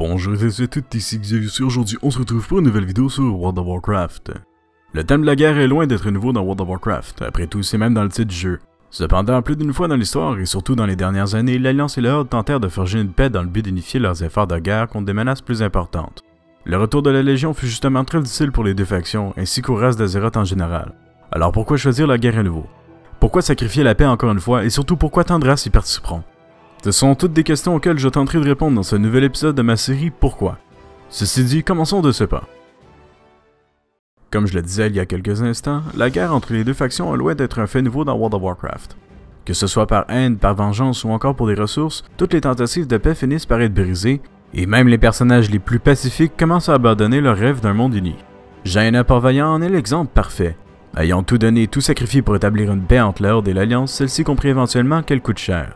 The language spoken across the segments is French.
Bonjour à toutes, ici Xavier. Aujourd'hui, on se retrouve pour une nouvelle vidéo sur World of Warcraft. Le thème de la guerre est loin d'être nouveau dans World of Warcraft, après tout c'est même dans le titre du jeu. Cependant, plus d'une fois dans l'histoire, et surtout dans les dernières années, l'Alliance et la Horde tentèrent de forger une paix dans le but d'unifier leurs efforts de guerre contre des menaces plus importantes. Le retour de la Légion fut justement très difficile pour les deux factions, ainsi qu'aux races d'Azeroth en général. Alors pourquoi choisir la guerre à nouveau? Pourquoi sacrifier la paix encore une fois, et surtout pourquoi tant de races y participeront? Ce sont toutes des questions auxquelles je tenterai de répondre dans ce nouvel épisode de ma série Pourquoi. Ceci dit, commençons de ce pas. Comme je le disais il y a quelques instants, la guerre entre les deux factions est loin d'être un fait nouveau dans World of Warcraft. Que ce soit par haine, par vengeance ou encore pour des ressources, toutes les tentatives de paix finissent par être brisées, et même les personnages les plus pacifiques commencent à abandonner leur rêve d'un monde uni. Jaina Port-Vaillant en est l'exemple parfait. Ayant tout donné, tout sacrifié pour établir une paix entre la Horde et l'Alliance, celle-ci comprit éventuellement qu'elle coûte cher.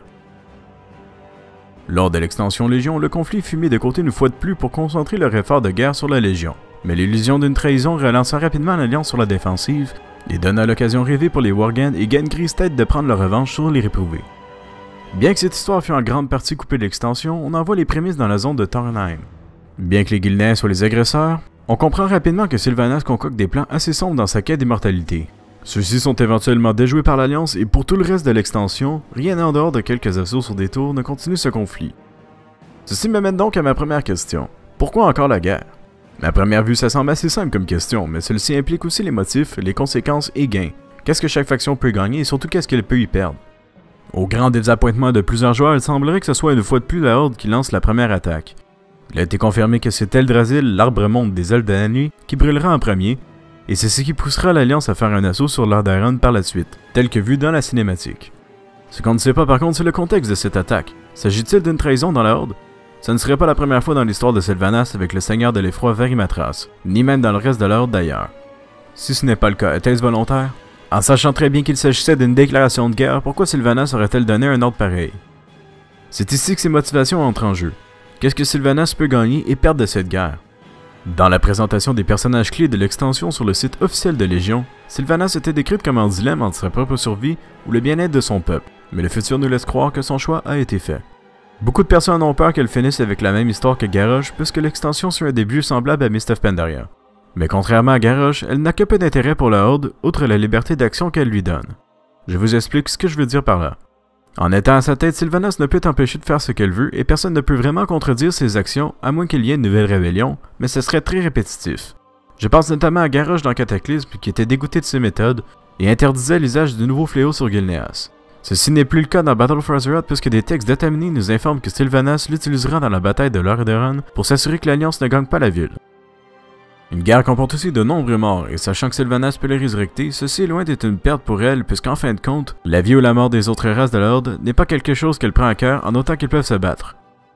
Lors de l'extension Légion, le conflit fut mis de côté une fois de plus pour concentrer leur effort de guerre sur la Légion. Mais l'illusion d'une trahison relança rapidement l'Alliance sur la défensive et donna l'occasion rêvée pour les Worgen et Gengris tête de prendre leur revanche sur les réprouvés. Bien que cette histoire fût en grande partie coupée de l'extension, on en voit les prémices dans la zone de Tornheim. Bien que les Gilnéens soient les agresseurs, on comprend rapidement que Sylvanas concocte des plans assez sombres dans sa quête d'immortalité. Ceux-ci sont éventuellement déjoués par l'Alliance et pour tout le reste de l'extension, rien en dehors de quelques assauts sur des tours ne continue ce conflit. Ceci m'amène donc à ma première question. Pourquoi encore la guerre? À première vue, ça semble assez simple comme question, mais celle-ci implique aussi les motifs, les conséquences et gains. Qu'est-ce que chaque faction peut gagner et surtout qu'est-ce qu'elle peut y perdre? Au grand désappointement de plusieurs joueurs, il semblerait que ce soit une fois de plus la Horde qui lance la première attaque. Il a été confirmé que c'est Eldrasil, l'arbre-monde des Elfes de la Nuit, qui brûlera en premier, et c'est ce qui poussera l'Alliance à faire un assaut sur Lordaeron par la suite, tel que vu dans la cinématique. Ce qu'on ne sait pas par contre, c'est le contexte de cette attaque. S'agit-il d'une trahison dans la Horde? Ce ne serait pas la première fois dans l'histoire de Sylvanas avec le seigneur de l'effroi Varimatras, ni même dans le reste de la Horde d'ailleurs. Si ce n'est pas le cas, était-ce volontaire? En sachant très bien qu'il s'agissait d'une déclaration de guerre, pourquoi Sylvanas aurait-elle donné un ordre pareil? C'est ici que ses motivations entrent en jeu. Qu'est-ce que Sylvanas peut gagner et perdre de cette guerre? Dans la présentation des personnages clés de l'extension sur le site officiel de Légion, Sylvanas était décrite comme en dilemme entre sa propre survie ou le bien-être de son peuple, mais le futur nous laisse croire que son choix a été fait. Beaucoup de personnes ont peur qu'elle finisse avec la même histoire que Garrosh puisque l'extension suit un début semblable à Mist of Pandaria. Mais contrairement à Garrosh, elle n'a que peu d'intérêt pour la Horde, outre la liberté d'action qu'elle lui donne. Je vous explique ce que je veux dire par là. En étant à sa tête, Sylvanas ne peut empêcher de faire ce qu'elle veut et personne ne peut vraiment contredire ses actions à moins qu'il y ait une nouvelle rébellion, mais ce serait très répétitif. Je pense notamment à Garrosh dans Cataclysme qui était dégoûté de ses méthodes et interdisait l'usage de nouveaux fléaux sur Gilneas. Ceci n'est plus le cas dans Battle for Azeroth puisque des textes d'Ataménie nous informent que Sylvanas l'utilisera dans la bataille de Lordaeron pour s'assurer que l'Alliance ne gagne pas la ville. Une guerre comporte aussi de nombreux morts, et sachant que Sylvanas peut les résurrecter, ceci est loin d'être une perte pour elle, puisqu'en fin de compte, la vie ou la mort des autres races de la Horde n'est pas quelque chose qu'elle prend à cœur en autant qu'ils peuvent se battre.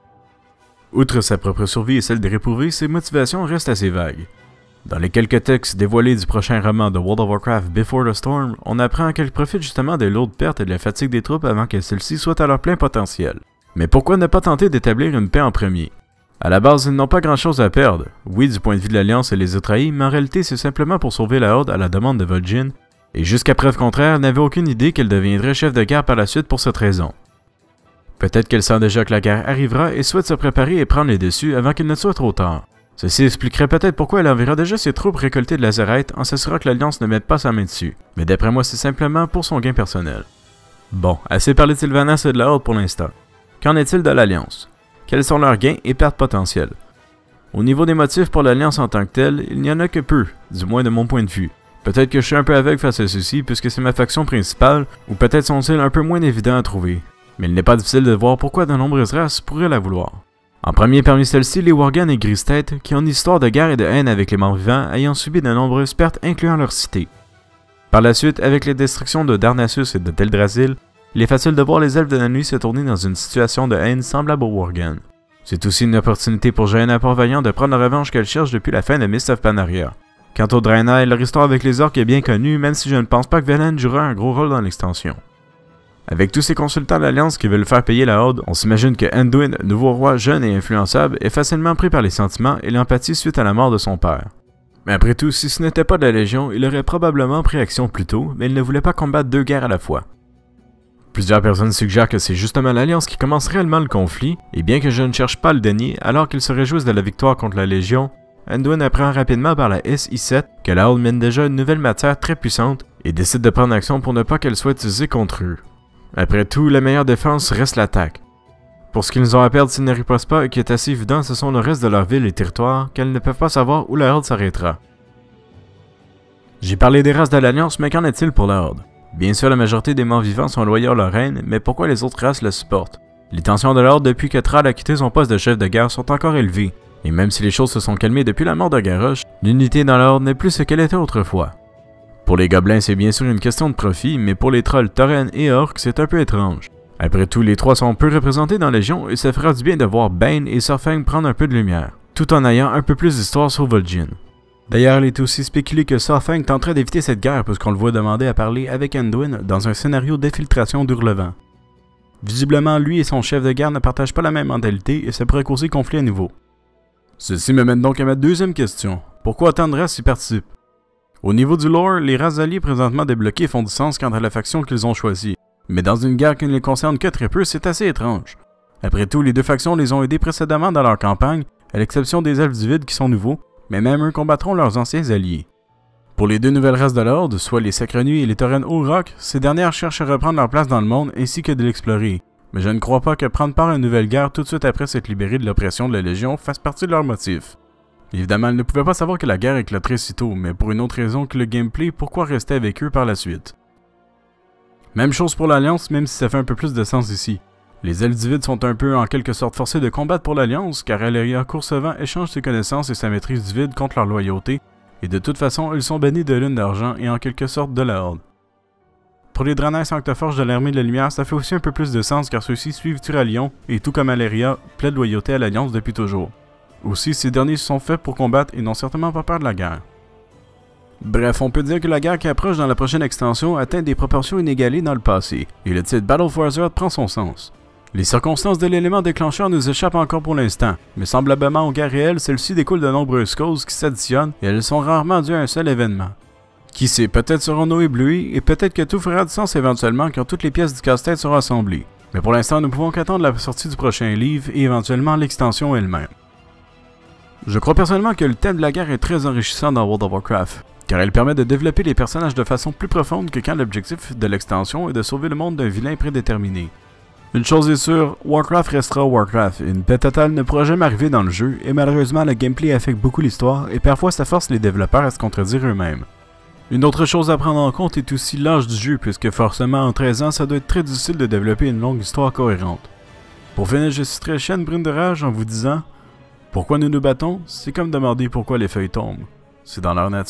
Outre sa propre survie et celle des réprouvés, ses motivations restent assez vagues. Dans les quelques textes dévoilés du prochain roman de World of Warcraft Before the Storm, on apprend qu'elle profite justement des lourdes pertes et de la fatigue des troupes avant que celles-ci soient à leur plein potentiel. Mais pourquoi ne pas tenter d'établir une paix en premier? À la base, ils n'ont pas grand chose à perdre. Oui, du point de vue de l'Alliance, elle les a trahis, mais en réalité, c'est simplement pour sauver la Horde à la demande de Vol'jin, et jusqu'à preuve contraire, elle n'avait aucune idée qu'elle deviendrait chef de guerre par la suite pour cette raison. Peut-être qu'elle sent déjà que la guerre arrivera et souhaite se préparer et prendre les dessus avant qu'il ne soit trop tard. Ceci expliquerait peut-être pourquoi elle enverra déjà ses troupes récoltées de Lazareth en s'assurant que l'Alliance ne mette pas sa main dessus, mais d'après moi, c'est simplement pour son gain personnel. Bon, assez parlé de Sylvanas et de la Horde pour l'instant. Qu'en est-il de l'Alliance? Quels sont leurs gains et pertes potentielles? Au niveau des motifs pour l'Alliance en tant que telle, il n'y en a que peu, du moins de mon point de vue. Peut-être que je suis un peu aveugle face à ceci puisque c'est ma faction principale, ou peut-être sont-ils un peu moins évidents à trouver. Mais il n'est pas difficile de voir pourquoi de nombreuses races pourraient la vouloir. En premier parmi celles-ci, les Worgen et Gris-Tête, qui ont une histoire de guerre et de haine avec les morts vivants, ayant subi de nombreuses pertes incluant leur cité. Par la suite, avec les destructions de Darnassus et de Teldrassil, il est facile de voir les Elfes de la Nuit se tourner dans une situation de haine semblable aux Worgen. C'est aussi une opportunité pour Jaina Port-Vaillant de prendre la revanche qu'elle cherche depuis la fin de Mist of Pandaria. Quant aux Draenei, leur histoire avec les orques est bien connue, même si je ne pense pas que Velen jouera un gros rôle dans l'extension. Avec tous ces consultants de l'Alliance qui veulent faire payer la Horde, on s'imagine que Anduin, nouveau roi jeune et influençable, est facilement pris par les sentiments et l'empathie suite à la mort de son père. Mais après tout, si ce n'était pas de la Légion, il aurait probablement pris action plus tôt, mais il ne voulait pas combattre deux guerres à la fois. Plusieurs personnes suggèrent que c'est justement l'Alliance qui commence réellement le conflit, et bien que je ne cherche pas à le dénier, alors qu'ils se réjouissent de la victoire contre la Légion, Anduin apprend rapidement par la SI-7 que la Horde mine déjà une nouvelle matière très puissante et décide de prendre action pour ne pas qu'elle soit utilisée contre eux. Après tout, la meilleure défense reste l'attaque. Pour ce qu'ils nous ont à perdre s'ils ne ripostent pas et qui est assez évident, ce sont le reste de leur ville et territoire qu'elles ne peuvent pas savoir où la Horde s'arrêtera. J'ai parlé des races de l'Alliance, mais qu'en est-il pour la Horde? Bien sûr, la majorité des morts vivants sont loyaux à leur reine, mais pourquoi les autres races le supportent? Les tensions de la Horde depuis que Thrall a quitté son poste de chef de guerre sont encore élevées, et même si les choses se sont calmées depuis la mort de Garrosh, l'unité dans la Horde n'est plus ce qu'elle était autrefois. Pour les gobelins, c'est bien sûr une question de profit, mais pour les trolls, taurennes et orques, c'est un peu étrange. Après tout, les trois sont peu représentés dans la Légion et ça fera du bien de voir Bane et Saurfang prendre un peu de lumière, tout en ayant un peu plus d'histoire sur Vol'jin. D'ailleurs, il est aussi spéculé que Saurfang tenterait d'éviter cette guerre puisqu'on le voit demander à parler avec Anduin dans un scénario d'infiltration d'Hurlevent. Visiblement, lui et son chef de guerre ne partagent pas la même mentalité et ça pourrait causer conflit à nouveau. Ceci me mène donc à ma deuxième question. Pourquoi autant de races y participent? Au niveau du lore, les races alliées présentement débloquées font du sens quant à la faction qu'ils ont choisie. Mais dans une guerre qui ne les concerne que très peu, c'est assez étrange. Après tout, les deux factions les ont aidés précédemment dans leur campagne, à l'exception des elfes du vide qui sont nouveaux, mais même eux combattront leurs anciens alliés. Pour les deux nouvelles races de l'Horde, soit les Sacres Nuits et les Taurennes Uruk, ces dernières cherchent à reprendre leur place dans le monde ainsi que de l'explorer. Mais je ne crois pas que prendre part à une nouvelle guerre tout de suite après s'être libéré de l'oppression de la Légion fasse partie de leur motif. Évidemment, elles ne pouvaient pas savoir que la guerre éclaterait si tôt, mais pour une autre raison que le gameplay, pourquoi rester avec eux par la suite? Même chose pour l'Alliance, même si ça fait un peu plus de sens ici. Les elfes du vide sont un peu en quelque sorte forcés de combattre pour l'Alliance, car Alleria Coursevent échange ses connaissances et sa maîtrise du vide contre leur loyauté, et de toute façon, ils sont bannis de Lune d'Argent et en quelque sorte de la Horde. Pour les Draenei Sanctoforges de l'Armée de la Lumière, ça fait aussi un peu plus de sens car ceux-ci suivent Turalyon et tout comme Alleria, plaident loyauté à l'Alliance depuis toujours. Aussi, ces derniers sont faits pour combattre et n'ont certainement pas peur de la guerre. Bref, on peut dire que la guerre qui approche dans la prochaine extension atteint des proportions inégalées dans le passé, et le titre Battle for Azeroth prend son sens. Les circonstances de l'élément déclencheur nous échappent encore pour l'instant, mais semblablement aux guerres réelles, celles-ci découlent de nombreuses causes qui s'additionnent et elles sont rarement dues à un seul événement. Qui sait, peut-être serons-nous éblouis, et peut-être que tout fera du sens éventuellement quand toutes les pièces du casse-tête seront assemblées. Mais pour l'instant, nous pouvons qu'attendre la sortie du prochain livre et éventuellement l'extension elle-même. Je crois personnellement que le thème de la guerre est très enrichissant dans World of Warcraft, car elle permet de développer les personnages de façon plus profonde que quand l'objectif de l'extension est de sauver le monde d'un vilain prédéterminé. Une chose est sûre, Warcraft restera Warcraft, une paix totale ne pourra jamais arriver dans le jeu, et malheureusement le gameplay affecte beaucoup l'histoire, et parfois ça force les développeurs à se contredire eux-mêmes. Une autre chose à prendre en compte est aussi l'âge du jeu, puisque forcément en 13 ans ça doit être très difficile de développer une longue histoire cohérente. Pour finir, je citerai Shen Brune de Rage en vous disant « Pourquoi nous nous battons? C'est comme demander pourquoi les feuilles tombent. C'est dans leur nature. »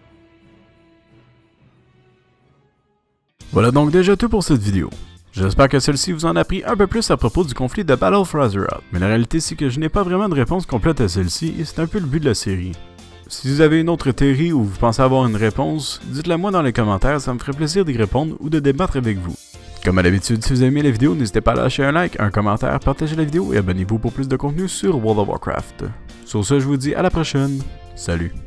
Voilà donc déjà tout pour cette vidéo. J'espère que celle-ci vous en a appris un peu plus à propos du conflit de Battle for Azeroth, mais la réalité c'est que je n'ai pas vraiment de réponse complète à celle-ci et c'est un peu le but de la série. Si vous avez une autre théorie ou vous pensez avoir une réponse, dites-la moi dans les commentaires, ça me ferait plaisir d'y répondre ou de débattre avec vous. Comme à l'habitude, si vous aimez la vidéo, n'hésitez pas à lâcher un like, un commentaire, partager la vidéo et abonnez-vous pour plus de contenu sur World of Warcraft. Sur ce, je vous dis à la prochaine. Salut!